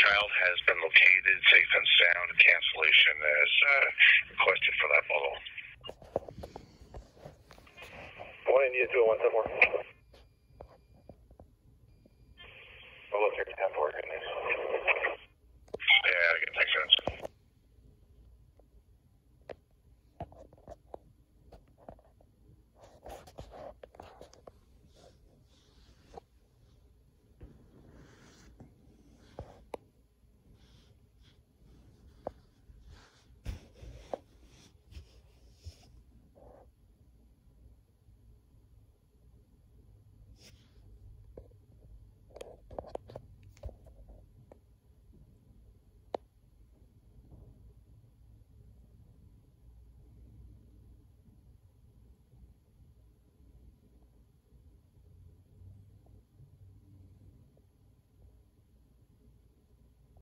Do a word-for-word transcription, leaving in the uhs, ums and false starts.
child has been located safe and sound. Cancellation is uh, requested for that model. one India two oh one seven four. I'll look here at ten four. Good news.